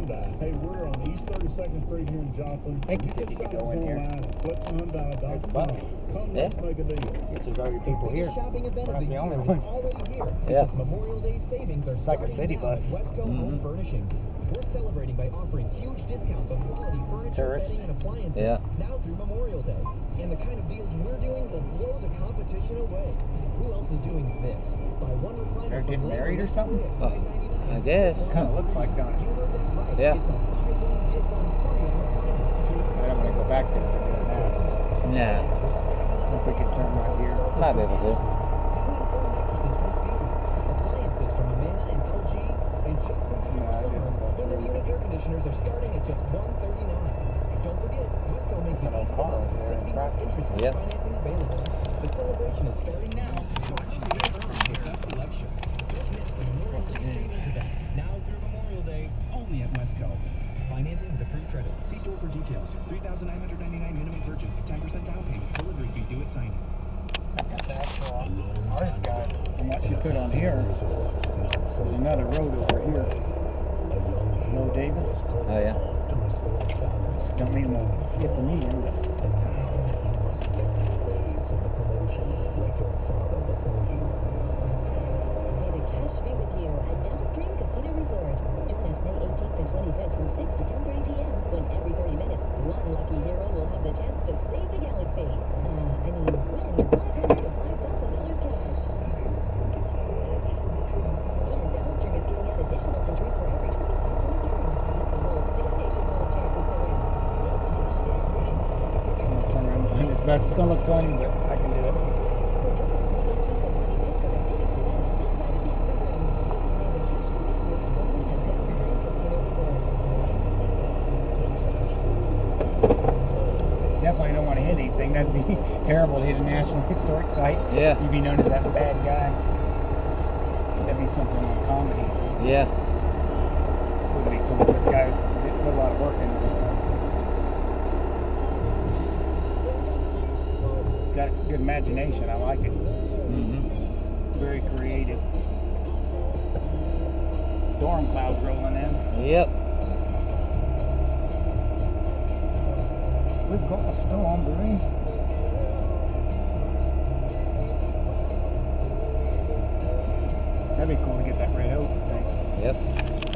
Hyundai. Hey, we're on East 32nd Street here in Joplin. I think you said you could go in here. There's a bus. Come, Yeah. let's make a deal. Guess there's already people here. Shopping event We're not of the only year ones. is already here. Yeah. Because Memorial Day savings are It's like a starting city now bus. at Wesco Home Furnishings. We're celebrating by offering huge discounts on quality furniture, Tourist. bedding, and appliances Yeah. now through Memorial Day. And the kind of deals we're doing will blow the competition away. Who else is doing this? Buy one recliner. They're getting married or something? Oh, I guess. Kind of looks like, don't it? You heard that right. Yeah. It's a buy one, get one free on recliners. I don't want to go back there if they're doing that. Nah. If we could turn right here. Might be able to. Appliances from Amana and LG and Johnson Window unit air conditioners are starting at just $139. Don't forget, Wesco makes An old car over there in practice. interest Yeah. financing available. The celebration is starting now. So watch the best selection. Don't miss the Memorial Day savings event now through Memorial Day only at Wesco. Financing with approved credit. See store for details. $3,999 minimum purchase. 10% down payment. Delivery fee due at signing. Got the actual artist guide. And what she put on here, there's another road over here. Low Davis. Oh yeah. Don't mean we'll get the median, but May the cash be with you at Downstream Casino Resort. Join us May 18th and 25th from 6 to 10:30 p.m. when every 30 minutes, one lucky hero will have the chance to save the galaxy. Win $500 to $5,000 cash. And Downstream is giving out additional entries for every 20 spots in the game. The whole 6-station roll chances to win. I'm gonna turn around behind this bus. It's gonna look funny, but I can do it. Definitely don't want to hit anything. That'd be terrible to hit a National Historic Site. Yeah. You'd be known as that bad guy. That'd be something on comedy. Yeah. Would be cool. This guy put a lot of work in this stuff. Got good imagination. I like it. Mm-hmm. Very creative. Storm clouds rolling in. Yep. We've got a storm, Bree. That'd be cool to get that red oak thing. Yep.